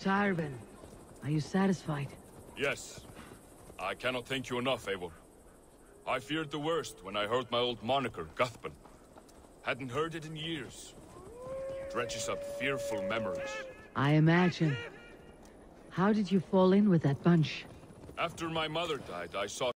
Tyrben, are you satisfied? Yes. I cannot thank you enough, Eivor. I feared the worst when I heard my old moniker, Guthban. Hadn't heard it in years. Dredges up fearful memories. I imagine. How did you fall in with that bunch? After my mother died, I saw